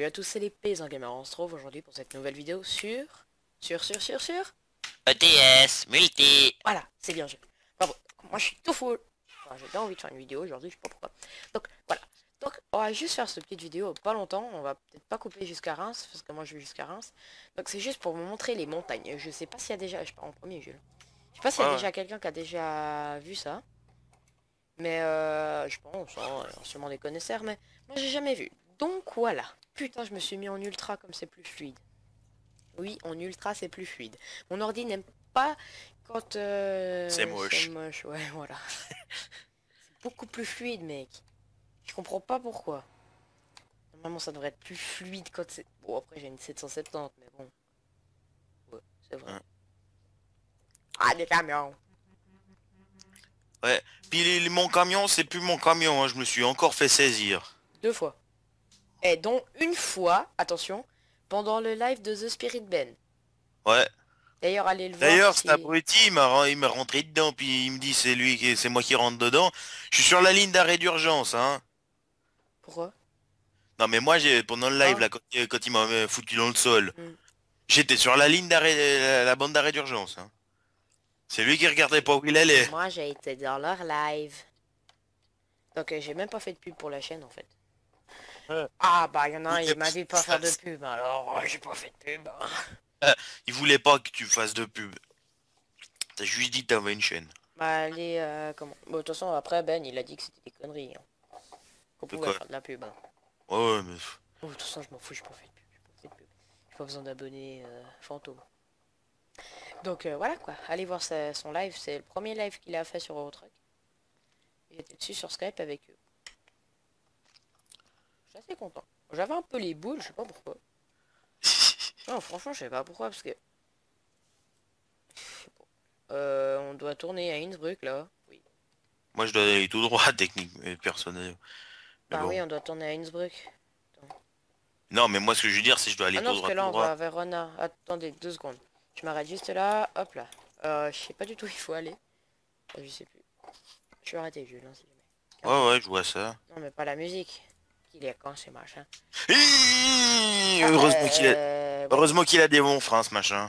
à tous, c'est les Paysans Gamers. On se retrouve aujourd'hui pour cette nouvelle vidéo sur... ETS, multi. Voilà, c'est bien joué. Enfin, bon, moi je suis tout full. Enfin, j'ai bien envie de faire une vidéo aujourd'hui, je sais pas pourquoi. Donc voilà. Donc on va juste faire cette petite vidéo pas longtemps. On va peut-être pas couper jusqu'à Reims, parce que moi je vais jusqu'à Reims. Donc c'est juste pour vous montrer les montagnes. Je sais pas s'il y a déjà... Je pars en premier, Jules. Je sais pas s'il y a Ouais, déjà quelqu'un qui a déjà vu ça. Mais je pense, hein, sûrement des connaisseurs, mais moi j'ai jamais vu. Donc voilà. Putain, je me suis mis en ultra comme c'est plus fluide. Oui, en ultra c'est plus fluide. Mon ordi n'aime pas quand c'est c'est moche. moche. Ouais, voilà. C'est beaucoup plus fluide, mec. Je comprends pas pourquoi. Normalement, ça devrait être plus fluide quand c'est... Bon, après j'ai une 770, mais bon. Ouais, c'est vrai. Hein. Ah, des camions. Ouais. Puis mon camion, c'est plus mon camion, hein. Je me suis encore fait saisir. 2 fois. Et dont une fois, attention, pendant le live de The Spirit Ben. Ouais. D'ailleurs, allez le voir D'ailleurs, cet si... abruti, il m'a rentré dedans, puis il me dit c'est moi qui rentre dedans. Je suis sur la ligne d'arrêt d'urgence, hein. Pourquoi? Non mais moi, pendant le live, Ah. là, quand il m'a foutu dans le sol, Hmm. j'étais sur la ligne d'arrêt, la bande d'arrêt d'urgence, hein. C'est lui qui regardait pas où il allait. Moi, j'ai été dans leur live. Donc, j'ai même pas fait de pub pour la chaîne, en fait. Ouais. Ah, bah, il y en a un, Il il voulait m'a pas dit de que tu pas faire de fasses- pub. Alors, j'ai pas fait de pub. Il voulait pas que tu fasses de pub. T'as juste dit que t'avais une chaîne. Bah, allez, comment? Bon, de toute façon, après, Ben, il a dit que c'était des conneries, hein. Qu'on De pouvait quoi? faire de la pub, hein. Ouais, ouais, mais... Oh, de toute façon, je m'en fous, j'ai pas fait de pub. J'ai pas fait de pub. J'ai pas besoin d'abonnés fantômes. Donc, voilà, quoi. Allez voir son live. C'est le premier live qu'il a fait sur Eurotruck. Il était dessus sur Skype avec eux. Je suis assez content. J'avais un peu les boules, je sais pas pourquoi. Non, franchement, je sais pas pourquoi, parce que... on doit tourner à Innsbruck, là. Oui. Moi, je dois aller tout droit, technique, mais personnel. Mais Bah oui, bon. on doit tourner à Innsbruck. Attends. Non, mais moi, ce que je veux dire, c'est que je dois Ah aller non, tout parce droit, que tout là, on va droit. à Verona. Attendez, 2 secondes. Je m'arrête juste là. Hop là. Je sais pas du tout où il faut aller. Je sais plus. Je suis arrêté, Jules, hein, si jamais. Ouais, Calme-toi. ouais, je vois ça. Non, mais pas la musique. Qu'il est quand, c'est machin. Ah, ouais. Heureusement qu'il a des bons freins, ce machin.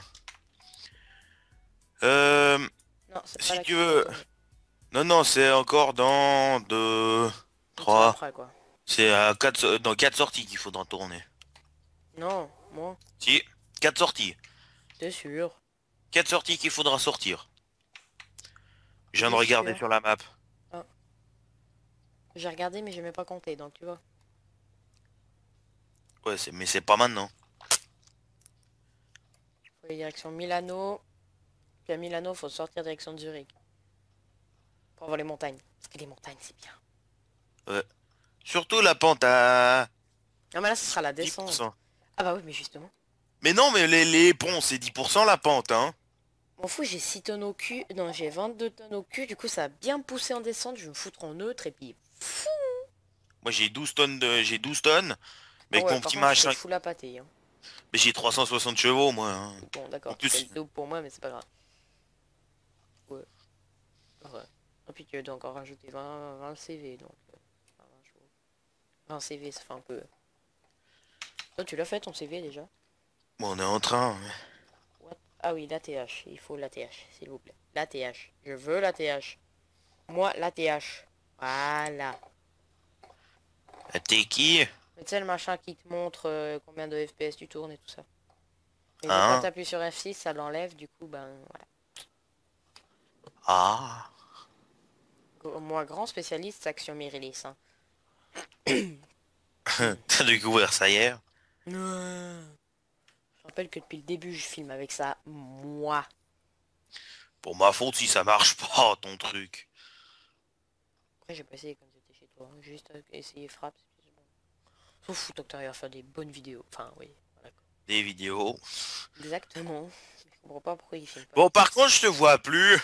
Euh... Non, c'est pas Si là tu qu'il faut veux... retourner. Non, non, c'est encore dans... deux... Donc c'est trois... après, quoi. C'est à dans 4 sorties qu'il faudra tourner. Non, moi, Si, 4 sorties. t'es sûr? 4 sorties qu'il faudra sortir. Je viens de T'es regarder sûr? sur la map. Ah, j'ai regardé, mais j'ai même pas compté, donc tu vois. Ouais, mais c'est pas maintenant. Faut aller direction Milano. Puis à Milano, faut sortir direction Zurich. Pour voir les montagnes. Parce que les montagnes, c'est bien. Ouais. Surtout la pente à Non, mais là, ce sera la descente. 10%. Ah bah oui, mais justement. Mais non, mais les ponts, c'est 10% la pente, hein. M'en fous, j'ai 6 tonnes au cul. Non, j'ai 22 tonnes au cul. Du coup, ça a bien poussé en descente. Je vais me foutre en neutre et puis... Moi, j'ai 12 tonnes. Mais Ah avec ouais, mon par petit contre, je te machin. fous la pâtée, hein. Mais j'ai 360 chevaux, moi, hein. Bon, En d'accord, tu fais le plus, double pour moi, mais c'est pas grave. Ouais, ouais. Et puis tu dois encore rajouter 20 CV, donc... 20 chevaux. 20 CV, ça fait un peu... Toi, tu l'as fait, ton CV, déjà? bon, on est en train. What? Ah oui, l'ATH. Il faut l'ATH, s'il vous plaît. L'ATH. Je veux l'ATH. Moi, l'ATH. Voilà. T'es qui? Mais tu sais, le machin qui te montre combien de FPS tu tournes et tout ça. Mais dès que Hein? t'appuies sur F6, ça l'enlève, du coup, ben voilà. Ah. Moi, grand spécialiste, Action Mirilis, hein. T'as découvert ça hier? Je rappelle que depuis le début, je filme avec ça, moi. Pour ma faute si ça marche pas, ton truc. Après, j'ai pas essayé comme c'était chez toi, hein. J'ai juste essayé frappe, c'est bon. S'en fout tant que t'arrives à faire des bonnes vidéos. Enfin, oui, voilà quoi. Des vidéos. Exactement. Je comprends pas pourquoi il filme pas. Bon, par contre, je te vois plus.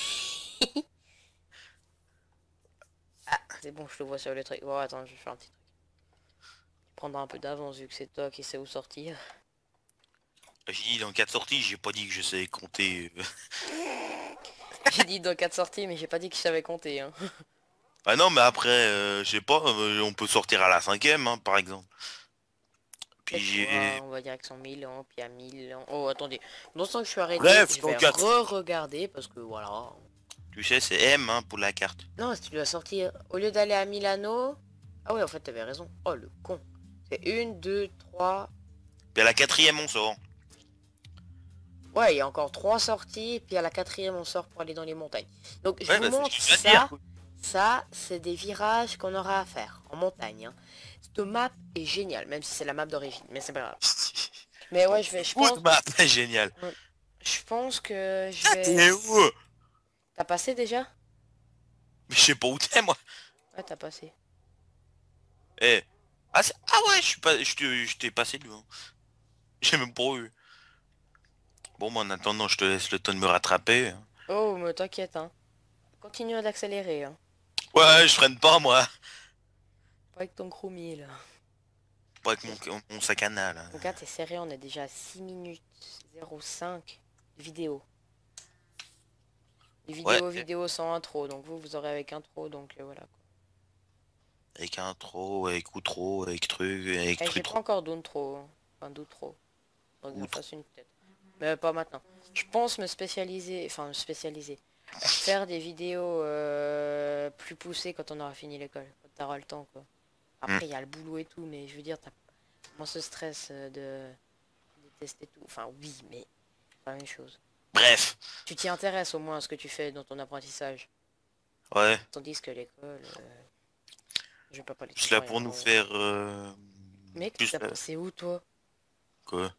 Ah, c'est bon, je te vois sur le truc. Bon, attends, je vais faire un petit truc. Prendre un peu d'avance vu que c'est toi qui sais où sortir. J'ai dit dans 4 sorties, j'ai pas dit que je savais compter. J'ai dit dans 4 sorties, mais j'ai pas dit que je savais compter, hein. Ah non, mais après, je sais pas, on peut sortir à la cinquième, hein, par exemple. Puis On va direction Milan, puis à Milan. Oh, attendez. Dans ce temps que je suis arrêté, Bref, je vais donc, re-regarder parce que voilà. tu sais, c'est M hein, pour la carte. Non, si tu dois sortir, au lieu d'aller à Milano... Ah ouais, en fait, t'avais raison. Oh, le con. C'est 1, 2, 3... Puis à la quatrième, on sort. Ouais, il y a encore 3 sorties, puis à la quatrième, on sort pour aller dans les montagnes. Donc, je Ouais, vous bah, c'est montre ce que je viens de dire, ça. quoi. Ça, c'est des virages qu'on aura à faire en montagne. Hein. Cette map est géniale, même si c'est la map d'origine, mais c'est pas grave. Mais ouais, je pense... Bah, génial. Je pense que je Ah, vais... t'es où? T'as passé déjà? Mais je sais pas où t'es, moi. Ouais, t'as passé. Eh. Ah, ah ouais, je suis pas... je t'ai passé devant. J'ai même pas eu. Bon, moi, en attendant, je te laisse le temps de me rattraper. Oh, mais t'inquiète, hein. Continue d'accélérer, hein. Ouais, je freine pas, moi. Pas avec ton chromie, là. Pas avec mon sac à nain, là. Donc là, t'es serré, on est déjà à 6 minutes 05 de vidéo. Les Ouais. vidéos sans intro, donc vous aurez avec intro, donc voilà. Quoi. Avec intro, avec outro, avec truc, avec Et j'ai truc pas trop. encore d'intro, hein. Enfin d'outro. Donc j'en Outro. fasse une peut-être. Mais pas maintenant. Je pense me spécialiser, faire des vidéos plus poussées quand on aura fini l'école, quand t'auras le temps quoi. Après il y a le boulot et tout, mais je veux dire, t'as moins ce stress de tester tout. Enfin oui, mais pas la même chose. Bref. Tu t'y intéresses au moins à ce que tu fais dans ton apprentissage. Ouais. Tandis que l'école, je peux pas les Juste là tutoyer, pour hein, nous ouais. faire... Mec, plus, c'est où toi? quoi?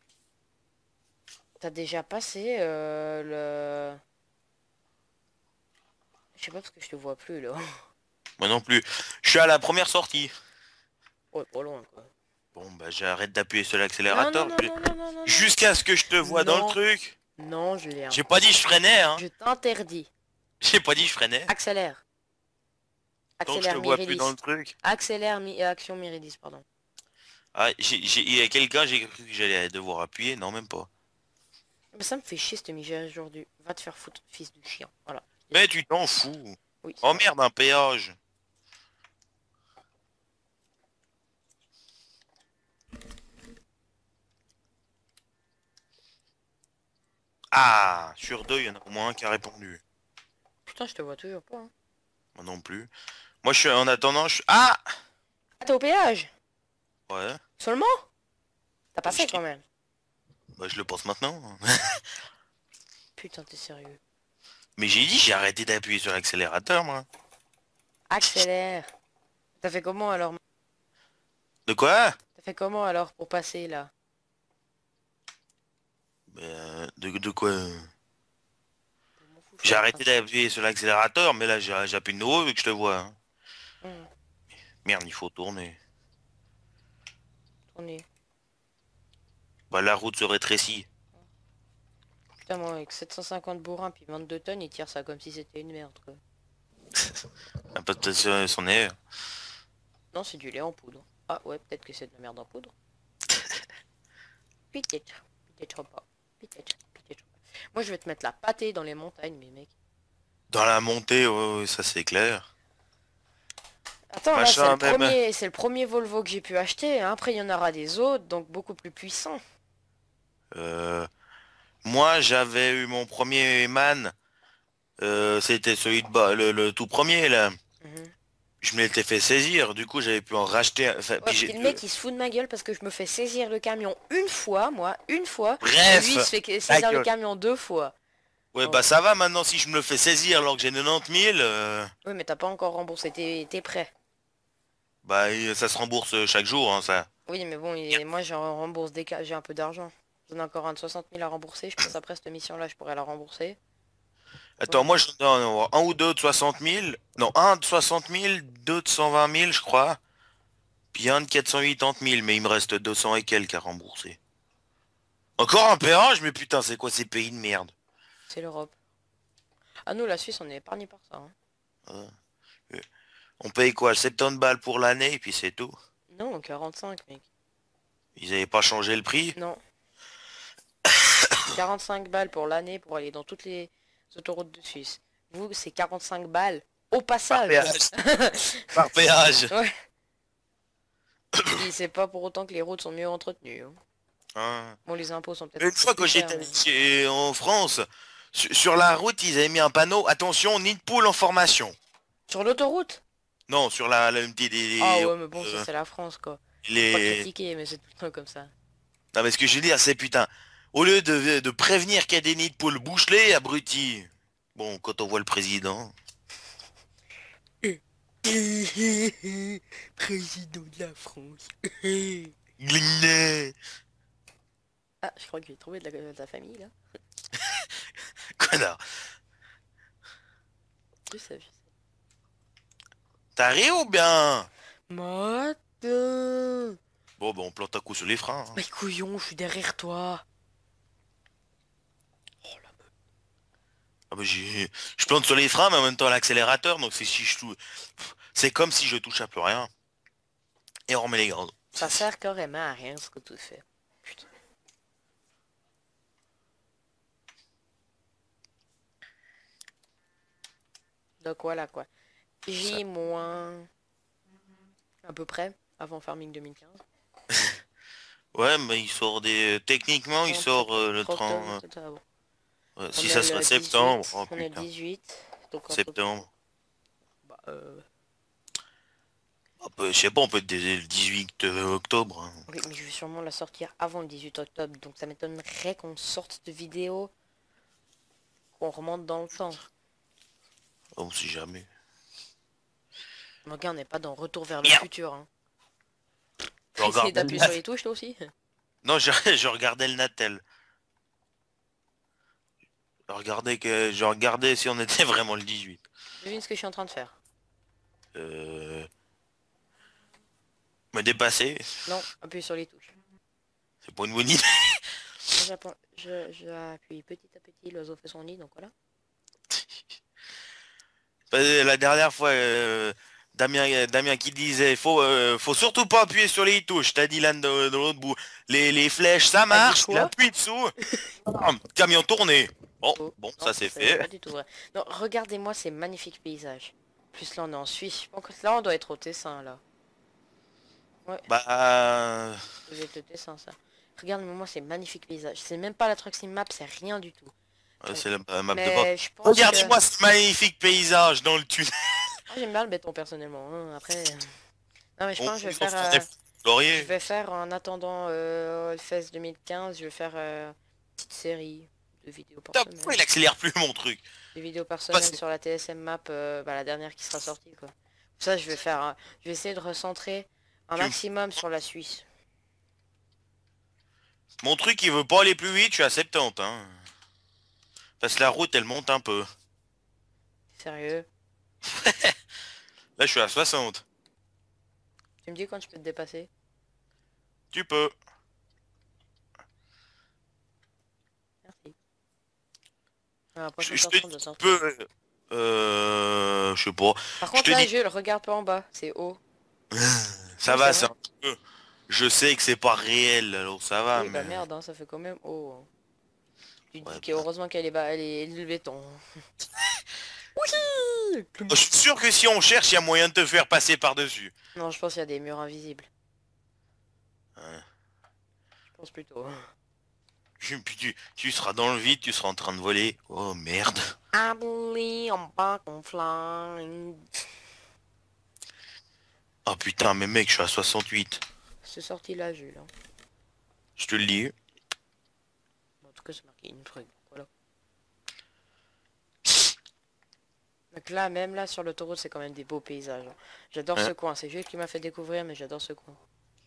T'as déjà passé le... Je sais pas parce que je te vois plus là. Moi non plus. Je suis à la première sortie. Ouais, pas loin quoi. Bon, bah j'arrête d'appuyer sur Non, non, l'accélérateur. non, non, non, non, non, non. Jusqu'à ce que je te vois dans le Non. truc. Non, Julien. J'ai pas dit je freinais, hein. Je t'interdis. J'ai pas dit je freinais. Accélère. Tant que je te Accélère vois plus Myridis. dans le truc. Accélère Action Myridis, pardon. Ah, il y a quelqu'un, j'ai cru que j'allais devoir appuyer. Non, même pas. Mais ça me fait chier cette mise aujourd'hui. Va te faire foutre, fils du chien. Voilà. Mais tu t'en fous. Oui. Oh merde, un péage. Ah, sur deux, il y en a au moins un qui a répondu. Putain, je te vois toujours pas. Hein. Moi non plus. Moi, je suis en attendant, Ah Ah, t'es au péage? Ouais. Seulement? T'as passé Je- quand même. Bah, je le pense maintenant. Putain, t'es sérieux. Mais j'ai dit, j'ai arrêté d'appuyer sur l'accélérateur, moi. Accélère. T'as fait comment alors? De quoi? T'as fait comment alors pour passer là? De quoi? Je m'en fous, je J'ai suis en arrêté train d'appuyer sur l'accélérateur, mais là, j'appuie de nouveau vu que je te vois. Hein. de- Merde, il faut tourner. Tourner. Bah, la route se rétrécit. Putain, moi avec 750 bourrins puis 22 tonnes, il tire ça comme si c'était une merde quoi. Un peu de son air. Non, c'est du lait en poudre. Ah ouais, peut-être que c'est de la merde en poudre. Peut-être. Peut-être pas. Peut-être. Peut-être pas. Moi, je vais te mettre la pâtée dans les montagnes, mes mecs. Dans la montée, ouais, ça c'est clair. Attends, là, Machin, c'est le premier Volvo que j'ai pu acheter. Hein. Après, il y en aura des autres, donc beaucoup plus puissants. Moi, j'avais eu mon premier man. C'était celui de bas, le tout premier, là. Mhm. Je me l'étais fait saisir, du coup, j'avais pu en racheter. Enfin, Ouais, puis le mec, il se fout de ma gueule parce que je me fais saisir le camion une fois, moi, une fois. Et lui, il se Bref, fait ta saisir le gueule. camion 2 fois. Ouais, Oh. bah ça va maintenant si je me le fais saisir alors que j'ai 90 000. Oui, mais t'as pas encore remboursé, t'es prêt. Bah ça se rembourse chaque jour, hein, ça. Oui, mais bon, moi, je rembourse dès que j'ai un peu d'argent. J'en ai encore un de 60 000 à rembourser. Je pense après cette mission-là, je pourrais la rembourser. Attends, Ouais. moi j'en ai un ou deux de 60 000. Non, un de 60 000, deux de 120 000, je crois. Puis un de 480 000, mais il me reste 200 et quelques à rembourser. Encore un péage, mais putain, c'est quoi ces pays de merde? C'est l'Europe. Ah, nous, la Suisse, on est épargné par ça. Hein. Euh, On paye quoi? 70 balles pour l'année et puis c'est tout. Non, 45, mec. Ils avaient pas changé le prix? Non. 45 balles pour l'année pour aller dans toutes les autoroutes de Suisse. Vous, c'est 45 balles au Par passage. péage. Par péage. Ouais. Et c'est pas pour autant que les routes sont mieux entretenues, hein. Hein. Bon, les impôts sont peut-être Une fois que plus chers, j'étais mais... en France, sur la route, ils avaient mis un panneau, attention, nid de poule en formation. Sur l'autoroute? Non, sur la Ah ouais, mais bon, ça euh, c'est la France, quoi. Faut pas les... critiquer, mais c'est tout le temps comme ça. Non, mais ce que je veux dire, c'est putain, au lieu de prévenir qu'il y a des nids de poules, bouche-les, abruti. Bon, quand on voit le président... Président de la France. Glignet. Ah, je crois que j'ai trouvé de la famille, là. Connard. Je sais, je sais. T'as ri ou bien? Matin. Bon, ben on plante un coup sur les freins, hein. Mais couillon, je suis derrière toi. Oh la meuf. Ah bah, je plante sur les freins, mais en même temps l'accélérateur, donc c'est si c'est comme si je touche à plus rien. Et on remet les gaz. Ça sert carrément à rien ce que tu fais. Putain. Donc voilà quoi. Ça- J moins à peu près avant Farming 2015. Ouais, mais il sort des... Techniquement, il 30 sort le 30 octobre, 30... c'est ça, bon. si On ça est serait le septembre, 18. oh On est le putain. 18. Donc entre... Septembre. Bah, Je sais pas, on peut être dès le 18 octobre, hein. oui, mais je vais sûrement la sortir avant le 18 octobre. Donc ça m'étonnerait qu'on sorte de vidéo. Qu'on remonte dans le temps. On sait jamais. Mon gars, on n'est pas dans Retour vers le Merde. futur. Hein. Je Essayer regardais d'appuyer sur les touches toi aussi. Non, je regardais le Natel. Je regardais si on était vraiment le 18. Devine ce que je suis en train de faire. Euh... Me dépasser, Non, appuie sur les touches. c'est pas une bonne idée. J'appuie petit à petit, l'oiseau fait son nid, donc voilà. La dernière fois, Damien qui disait, faut surtout pas appuyer sur les touches. T'as dit là de l'autre bout, les flèches ça dit marche, il quoi? appuie dessous. Bam, camion tourné. Bon, Oh, bon, non, ça c'est c'est pas fait. du tout vrai. Non, regardez-moi ces magnifiques paysages. En plus là on est en Suisse. Je pense que là on doit être au Tessin là. Ouais, Bah, vous êtes le Tessin ça. Regardez-moi ces magnifiques paysages. C'est même pas la Truck Sim Map, c'est rien du tout. c'est la map de bord. Mais je pense que... Regardez-moi ce magnifique paysage dans le tunnel. Ah, j'aime bien le béton personnellement. Hein. Après... Non mais je pense que je vais On faire... s'en est Je glorieux. vais faire en attendant le FES 2015, je vais faire une petite série de vidéos par Putain, semaine. pourquoi il accélère plus mon truc? Des vidéos par Bah, semaine sur la TSM map, bah, la dernière qui sera sortie quoi. Ça je vais faire, je vais essayer de recentrer un Tu- maximum sur la Suisse. Mon truc il veut pas aller plus vite, je suis à 70, hein. Parce que la route elle monte un peu. Sérieux? Là je suis à 60. Tu me dis quand je peux te dépasser? Tu peux. Merci. La prochaine Je sortie, on te doit sortir. peux. Je sais pas. Par Je contre te là dis. Jules, regarde pas en bas, c'est haut. Ça Oui, va, c'est c'est vrai. un peu. Je sais que c'est pas réel, alors ça va, Oui bah mais. merde, hein, ça fait quand même haut. Hein. Tu te Ouais, dis que bah. heureusement qu'elle est bas, elle est le béton. Oui. Je suis sûr que si on cherche, il y a moyen de te faire passer par-dessus. Non, je pense qu'il y a des murs invisibles. Ouais. Je pense plutôt. Puis tu seras dans le vide, tu seras en train de voler. Oh merde. I believe I'm back on flying. Oh putain, mais mec, je suis à 68. C'est sorti là, Jules. Hein. Je te le dis. Bon, en tout cas, c'est marqué une truc. Voilà. Donc là, même là, sur l'autoroute, c'est quand même des beaux paysages. Hein. J'adore Hein. ce coin. C'est Jules qui m'a fait découvrir, mais j'adore ce coin.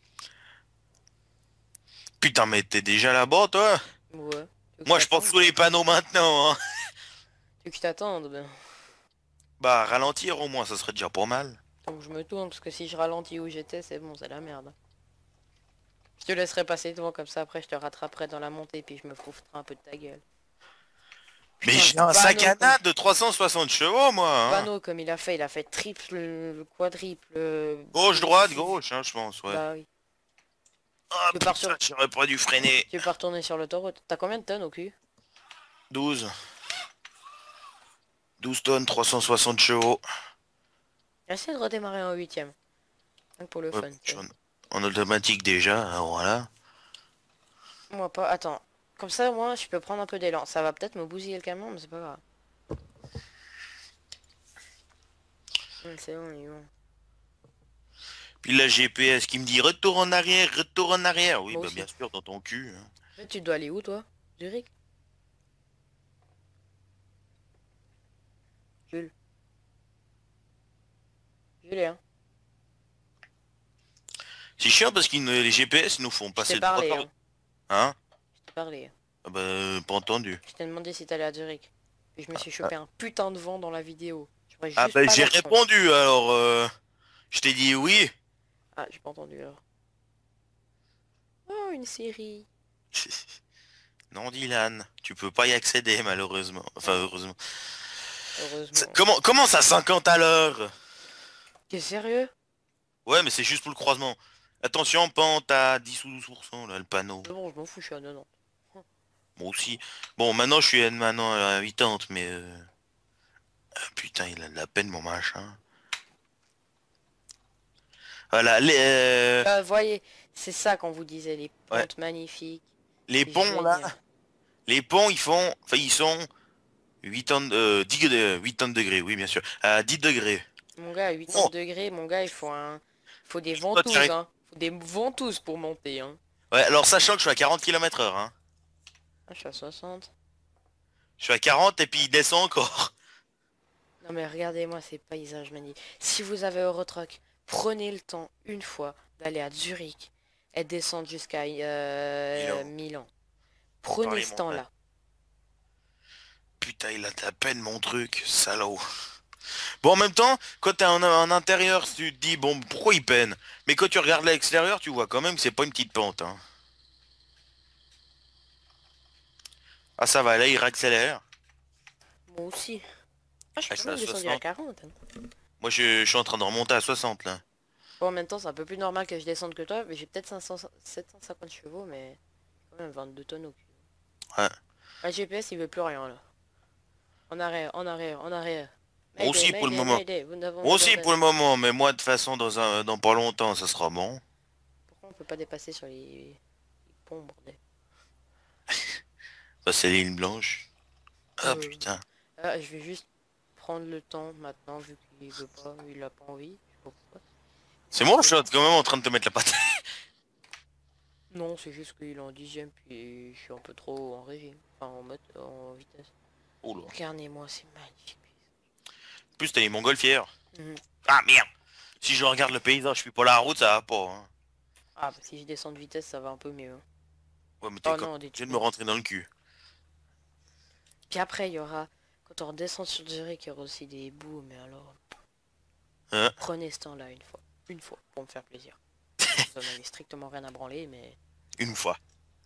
Putain, mais t'es déjà là-bas, toi? Ouais. Tu veux que Moi, je pense t'attendes sous les panneaux maintenant, hein. Tu veux que t'attendes ben. Bah, ralentir au moins, ça serait déjà pas mal. Donc je me tourne, parce que si je ralentis où j'étais, c'est bon, c'est la merde. Je te laisserai passer devant, comme ça, après je te rattraperai dans la montée, puis je me fouterai un peu de ta gueule. Mais Putain, j'ai un panneau sac à comme- natte de 360 chevaux, moi, hein. Panneau comme il a fait triple, quadruple... Gauche, droite, gauche, hein, je pense, ouais. Bah oui. Ah, Tu pars putain, sur... j'aurais pas dû freiner. Tu peux retourner sur l'autoroute. T'as combien de tonnes au cul? 12. 12 tonnes, 360 chevaux. Essaye de redémarrer en huitième. Rien que pour le Ouais, fun. Tu vois. En automatique déjà, alors voilà. Moi pas. Attends. Comme ça, moi, je peux prendre un peu d'élan. Ça va peut-être me bousiller le camion, mais c'est pas grave. C'est bon, il est bon. Puis la GPS qui me dit retour en arrière, retour en arrière. Oui, Moi bah aussi. bien sûr, dans ton cul, hein. Mais tu dois aller où, toi? Zurich? Jules. Julien. C'est chiant parce que les GPS nous font Je t'ai passer 3 parlé, heures. hein. Hein? Je t'ai parlé. Ah bah, pas entendu. Je t'ai demandé si t'allais à Zurich. Et je me suis chopé un putain de vent dans la vidéo. J'aurais Ah juste bah pas j'ai l'accent. répondu alors je t'ai dit oui. Ah, j'ai pas entendu alors. Oh, une série. Non Dylan, tu peux pas y accéder malheureusement. Enfin Ah, heureusement. heureusement. Comment ça 50 à l'heure? T'es sérieux? Ouais mais c'est juste pour le croisement. Attention, pente à 10 ou 12% là, le panneau. C'est bon, je m'en fous, je suis à 90. Moi aussi. Bon maintenant je suis maintenant à 80 mais putain il a de la peine mon machin. Voilà, Voyez, c'est ça qu'on vous disait, les ouais, pentes magnifiques. les C'est ponts là, génial. les ponts ils font, enfin ils sont 80, 10, 80 degrés, oui bien sûr, à 10 degrés. Mon gars, à Bon, 80 degrés, mon gars, il faut des toi, tu ventouses, arrives- hein. Faut des ventouses pour monter, hein. Ouais, alors sachant que je suis à 40 km/h, hein. Ah, je suis à 60. Je suis à 40 et puis il descend encore. Non mais regardez-moi ces paysages magnifiques. Si vous avez Eurotruck, prenez le temps une fois d'aller à Zurich et descendre jusqu'à Milan. Milan. Faut Prenez parler ce mon frère. temps-là. Putain, il a de la peine mon truc, salaud. Bon, en même temps, quand t'es en intérieur, tu te dis, bon, pourquoi il peine? Mais quand tu regardes l'extérieur, tu vois quand même que c'est pas une petite pente, hein. Ah, ça va, là, il réaccélère. Moi aussi. Ah, je suis Ah, je quand suis à même descendu à 60. 40, hein. Moi, je suis en train de remonter à 60, là. Bon, en même temps, c'est un peu plus normal que je descende que toi, mais j'ai peut-être 750 chevaux, mais quand même 22 tonnes au cul. Ouais. Le GPS, il veut plus rien, là. En arrière, en arrière, en arrière. Moi Mayday, aussi pour le mayday, moment. mayday, nous n'avons Moi aussi pour abandonné. le moment, mais moi, de toute façon, dans pas longtemps, ça sera bon. Pourquoi on peut pas dépasser sur les ponts, bordel? Ça, c'est l'île blanche. Ah, Euh, putain. je vais juste prendre le temps maintenant, vu qu'il veut pas, il a pas envie. Je sais pas pourquoi. C'est moi, je suis quand même en train de te mettre la patte. Non, c'est juste qu'il est en 10ème, puis je suis un peu trop en régime. Enfin, en mode, en vitesse. Oh là. Regardez-moi, c'est magnifique. En plus, t'as les montgolfières. Mhm. Ah, merde. Si je regarde le paysage, je suis pas la route, ça va pas, hein. Ah, bah, si je descends de vitesse, ça va un peu mieux, hein. Ouais, mais t'es Oh comme... non, des Tu viens de me tunnels. rentrer dans le cul. Puis après, il y aura, quand on redescend sur Zurich, il y aura aussi des bouts, mais alors, Hein? prenez ce temps-là une fois, pour me faire plaisir. Ça n'avait strictement rien à branler, mais Une fois.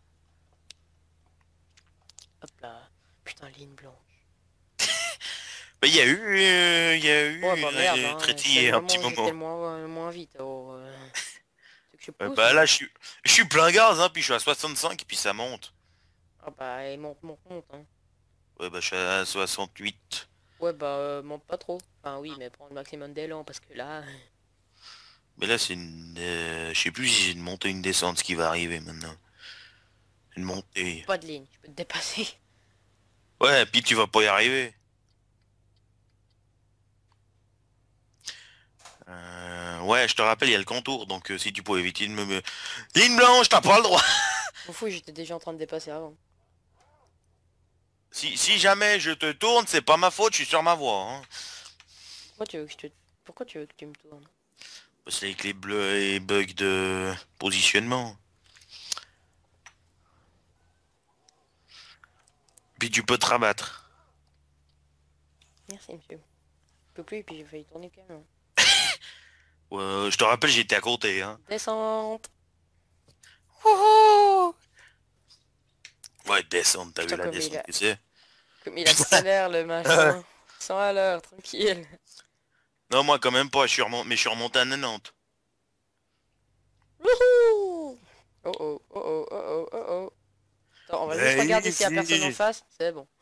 hop là, putain, ligne blanche. Bah, il y a eu Ouais, bah merde, hein, c'est traitillé le un moment petit où j'étais moment. le moins vite, alors, c'est que je pousse, Bah hein. là, je suis plein gaz, hein, puis je suis à 65, et puis ça monte. Ah bah, et monte, monte, monte, hein. Ouais, bah je suis à 68. Ouais, bah, monte pas trop. Enfin, oui, mais prends le maximum d'élan, parce que là, Mais là, c'est une... je sais plus si c'est une montée ou une descente, ce qui va arriver maintenant. Une montée. pas de ligne, je peux te dépasser. Ouais, puis tu vas pas y arriver. Ouais, je te rappelle, il y a le contour, donc si tu pouvais éviter de me... Ligne blanche, t'as pas le droit. M'en fous, j'étais déjà en train de dépasser avant. Si jamais je te tourne, c'est pas ma faute, je suis sur ma voie, hein. Pourquoi tu veux que tu me tournes? C'est avec les bleus et bugs de positionnement. Puis tu peux te rabattre. Merci, monsieur. Je peux plus, et puis j'ai failli tourner le camion. Je te rappelle, j'étais à côté, hein. Descente! Wouhou. Ouais, descente, t'as vu Putain, la descente que c'est? comme il accélère le machin. Sans à l'heure, tranquille. Non, moi quand même pas, mais je suis remonté à 90. Wouhou! Oh oh, oh oh, oh oh, oh oh. Attends, on va juste regarder s'il y a personne en face. C'est bon.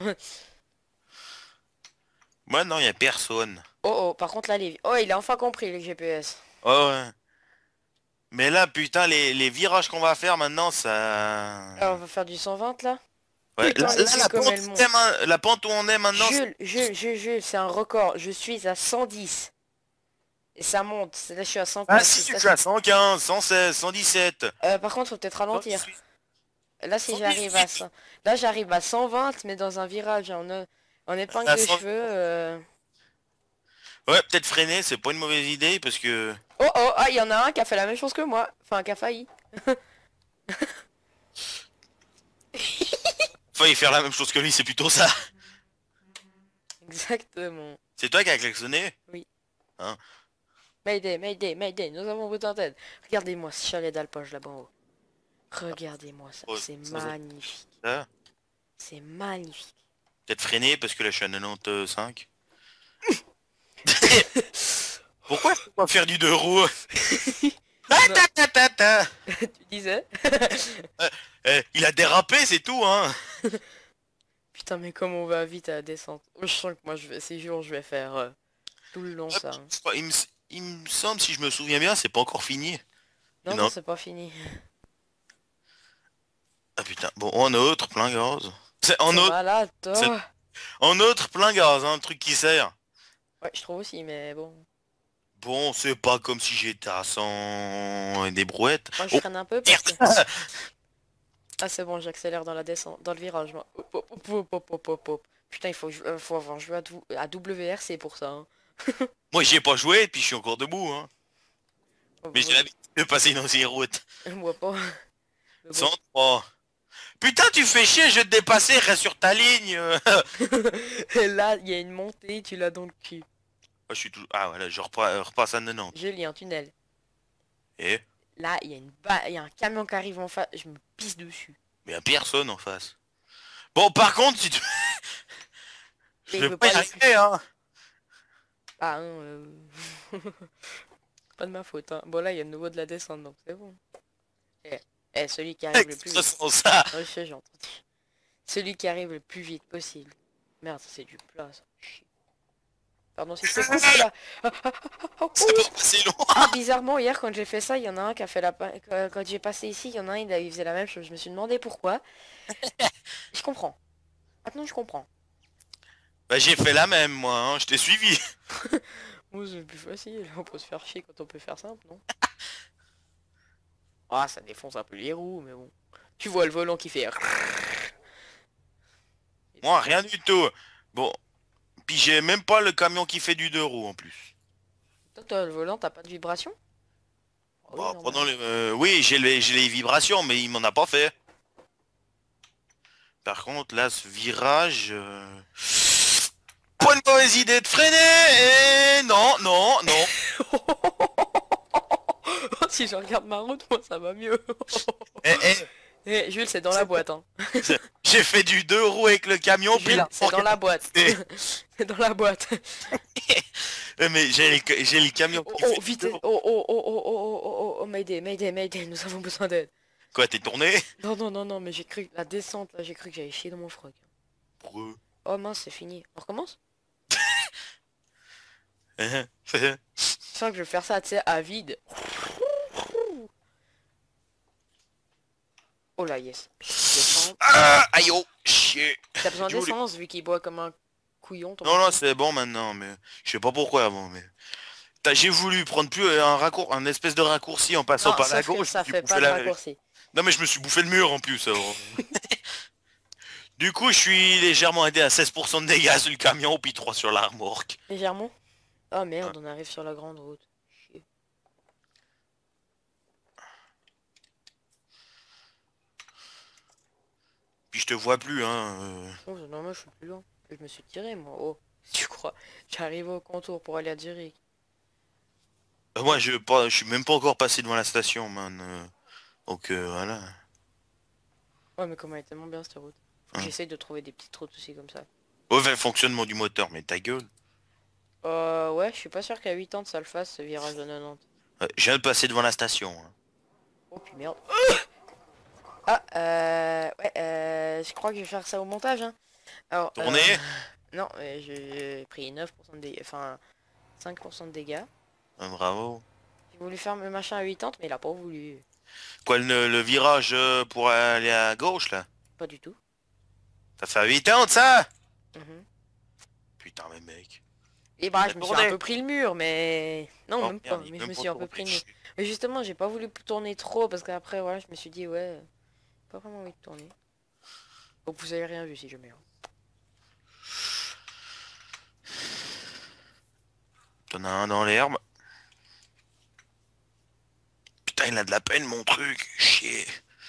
Moi non, y a personne. Oh oh, par contre là, oh, il a enfin compris les GPS. Oh ouais. Mais là, putain, les virages qu'on va faire maintenant, ça... Alors, on va faire du 120 là. Ouais, Putain, les vues la comme pente, elles montent. la pente où on est maintenant, Jules, c'est un record. Je suis à 110. Et ça monte. Là, je suis à ah 115. si, tu es à 115, 116, 117, Par contre, faut peut-être ralentir. 118, Là, si j'arrive à 118. 100... Là, j'arrive à 120, mais dans un virage en épingle À de 100. cheveux. Ouais, peut-être freiner, c'est pas une mauvaise idée parce que... Oh, oh, ah, il y en a un qui a fait la même chose que moi. Enfin, qui a failli. Failli faire la même chose que lui, c'est plutôt ça. Exactement. C'est toi qui as klaxonné? Oui. Hein? Mayday, Mayday, Mayday, nous avons besoin d'aide. Regardez-moi ce chalet d'alpage là-bas en haut. Regardez-moi ça, Oh, c'est sans être magnifique. ça. C'est magnifique. Peut-être freiner parce que là je suis à 95. Pourquoi je peux pas faire du deux roues? Ah, Non, ta, ta, ta, ta. tu disais? Il a dérapé, c'est tout, hein. Putain, mais comment on va vite à la descente. Oh, je sens que moi, ces jours, je vais faire tout le long Hop, ça, hein. je crois- il me semble, si je me souviens bien, c'est pas encore fini. Non, non, Non. c'est pas fini. Ah putain, bon, en autre, plein gaz. C'est en C'est autre, malade, c'est toi. en autre, plein gaz, hein, un truc qui sert. Ouais, je trouve aussi, mais bon. Bon, c'est pas comme si j'étais à 100 et des brouettes. Moi, je Oh, freine un peu parce que... merde. Ah, c'est bon, j'accélère dans la descente, dans le virage, moi. Hop, hop, hop, hop, hop, hop, hop, hop. Putain, faut avoir joué à WRC pour ça, hein. Moi, j'y ai pas joué, et puis je suis encore debout, hein. Oh, Mais j'ai l'habitude de passer dans ces routes. moi pas. Mais bon. 103. Putain, tu fais chier, je vais te dépasser, reste sur ta ligne. Et là, il y a une montée, tu l'as dans le cul. Ah, je suis toujours... Ah, voilà, je repasse à 90. J'ai lu un tunnel. Et... Là, il y a un camion qui arrive en face, je me pisse dessus. Mais y'a personne en face. Bon, par contre, si tu... Mais Je il vais veut pas pas y laisser. arriver, hein. Ah, hein, pas de ma faute, hein. Bon, là, il y a de nouveau de la descente, donc c'est bon. Celui qui arrive le plus Ça vite. sent ça. Ouais, je sais, j'ai entendu. Celui qui arrive le plus vite possible. Merde, c'est du plat, ça. Chier. Pardon, si je te coupe là. C'est pas passé long. Ah, bizarrement, hier, quand j'ai fait ça, il y en a un qui a fait quand j'ai passé ici, il y en a un, il faisait la même chose. Je me suis demandé pourquoi. Je comprends. Maintenant, je comprends. Bah, j'ai fait la même, moi, hein. Je t'ai suivi. Moi, c'est plus facile. On peut se faire chier quand on peut faire simple, non? Ah, ça défonce un peu les roues, mais bon. Tu vois le volant qui fait... Moi, rien du tout. Bon, puis j'ai même pas le camion qui fait du deux roues, en plus. Toi, t'as le volant, t'as pas de vibration? Ah oui, Bon, normal. prenons oui, j'ai les vibrations, mais il m'en a pas fait. Par contre, là, ce virage... Pas une mauvaise idée de freiner. Et non, non, non. Si je regarde ma route, moi, ça va mieux. Eh, eh, Eh, Jules, c'est dans la boîte, hein. j'ai fait du deux roues avec le camion, puis Jules, là... c'est dans la boîte. C'est dans la boîte. Mais j'ai le camion Oh, qui oh, fait vite. deux Oh, roues. oh, oh, oh, oh, oh, oh, oh, Mayday, Mayday, Mayday, nous avons besoin d'aide. Quoi, t'es tourné? Non, non, non, non, mais j'ai cru, la descente, là, j'ai cru que j'allais chier dans mon froc. Pour eux. Oh mince, c'est fini. On recommence? Hein. Je sens que je vais faire ça, tu sais, à vide. Oh là, yes. Descendre. Ah, aïe, oh, chier. T'as besoin Je voulais- d'essence vu qu'il boit comme un couillon, ton Non, non, patron. c'est bon maintenant, mais je sais pas pourquoi avant, mais... J'ai voulu prendre plus un espèce de raccourci en passant Non, par la sauf que gauche. ça je me suis fait bouffé pas de raccourci. Non, mais je me suis bouffé le mur en plus, alors. Du coup, je suis légèrement aidé à 16% de dégâts sur le camion, puis 3 sur la remorque. Légèrement? Oh Ouais. merde, on arrive sur la grande route. Chier. Puis je te vois plus, hein. Oh, c'est normal, je suis plus loin. Je me suis tiré, moi. Oh, tu crois? J'arrive au contour pour aller à Zurich. Moi, je suis même pas encore passé devant la station, man. Donc, voilà. Ouais, mais comment elle est tellement bien cette route. Faut que Hein. j'essaye de trouver des petites routes aussi comme ça. Oh, le fonctionnement du moteur, mais ta gueule. Ouais, je suis pas sûr qu'à 80 ça le fasse, ce virage de 90. Je viens de passer devant la station, hein. Oh, puis merde. Ah, ouais, je crois que je vais faire ça au montage, hein. Alors, Tournez. non, j'ai pris 9% de dégâts, enfin, 5% de dégâts. Bravo. J'ai voulu faire le machin à 80, mais il a pas voulu. Quoi, le virage pour aller à gauche, là? Pas du tout. Ça fait à 80, ça? Mhm. Putain, mais mec. Et bah, T'as je me suis un tourné? peu pris le mur, mais... Non, Oh, même pas. merde, il est Mais je même me pas suis un peu pris tourné. le mur. Mais justement, j'ai pas voulu tourner trop, parce qu'après, voilà, je me suis dit, ouais, pas vraiment envie de tourner. Donc vous avez rien vu si jamais. Hein. T'en as un dans l'herbe. Putain, il a de la peine, mon truc. Chier.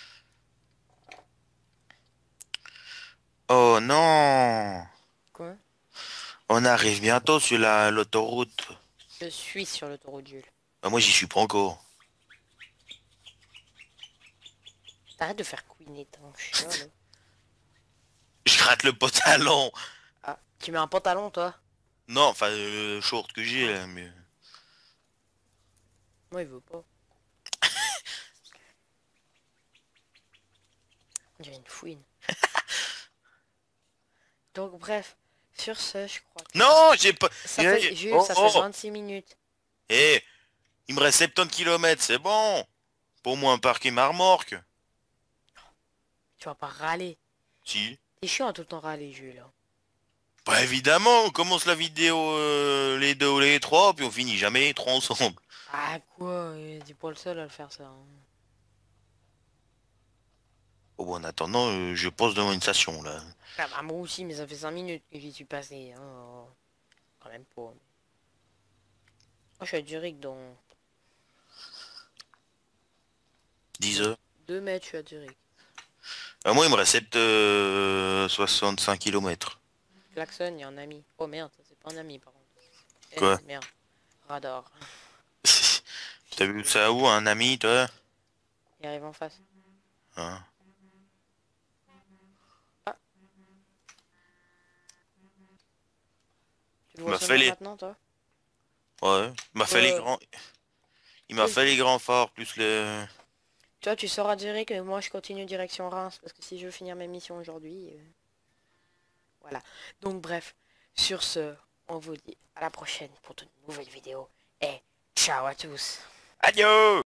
Oh non. Quoi? On arrive bientôt sur l'autoroute. Je suis sur l'autoroute, Jules. Bah, moi, j'y suis pas encore. T'arrêtes de faire couiner ton chien, là. Je gratte le pantalon. Ah, tu mets un pantalon, toi? Non, enfin, le short que j'ai, là, mais... Moi, il veut pas. J'ai une fouine. Donc, bref. Sur ce, je crois que... Non, j'ai pas... Ça fait... Jules, Oh, ça fait oh. 26 minutes. Eh, il me reste 70 km, c'est bon. Pour moi, un parquet ma remorque. Tu vas pas râler. Si. T'es chiant à tout le temps râler, Jules. Bah évidemment, on commence la vidéo les deux ou les trois, puis on finit jamais les trois ensemble. Ah, quoi? T'es pas le seul à le faire, ça. Hein. Oh, bon, en attendant, je pose devant une station, là. Ah bah, moi aussi, mais ça fait 5 minutes que j'y suis passé. Hein. Quand même pas. Moi, je suis à Zurich, dans 10 heures. 2 mètres, je suis à Zurich. Moi, il me reste 65 km. Klaxon, il y a un ami. Oh merde, ça c'est pas un ami, par contre. Quoi? Merde. Radar. T'as vu ça où, un ami, toi? Il arrive en face. Hein? Ah. Tu le Il vois m'a fait seulement les... maintenant, toi? Ouais, il m'a fait les grands... Il m'a Oui. fait les grands forts, plus le... Toi, tu sors à Zurich et moi, je continue direction Reims. Parce que si je veux finir mes missions aujourd'hui... Voilà. Donc, bref. Sur ce, on vous dit à la prochaine pour de nouvelles vidéos. Et ciao à tous. Adieu!